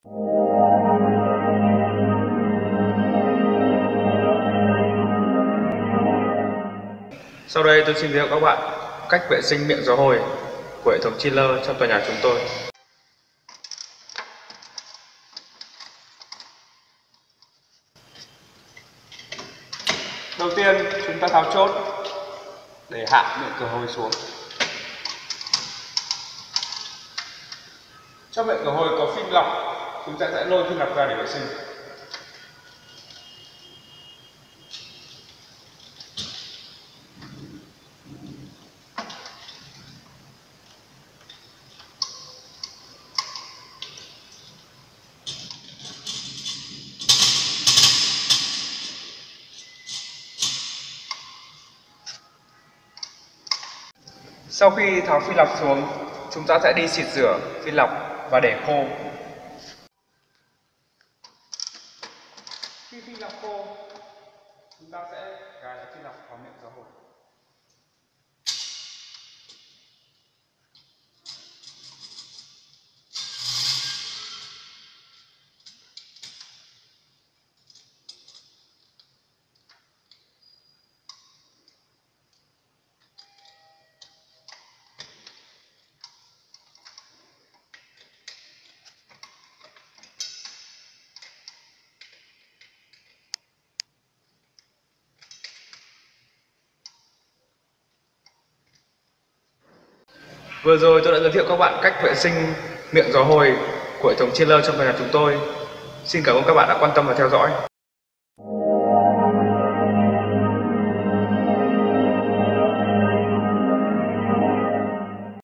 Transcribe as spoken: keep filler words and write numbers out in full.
Sau đây tôi xin giới thiệu các bạn cách vệ sinh miệng gió hồi của hệ thống chiller trong tòa nhà chúng tôi. Đầu tiên chúng ta tháo chốt để hạ miệng cửa hồi xuống. Trong miệng cửa hồi có phim lọc, chúng ta sẽ lôi phim lọc ra để vệ sinh. Sau khi tháo phin lọc xuống, chúng ta sẽ đi xịt rửa phin lọc và để khô. Khi phin lọc khô, chúng ta sẽ gài lại phin lọc vào miệng gió hồi. Vừa rồi tôi đã giới thiệu các bạn cách vệ sinh miệng gió hồi của hệ thống chiller trong tòa nhà chúng tôi. Xin cảm ơn các bạn đã quan tâm và theo dõi.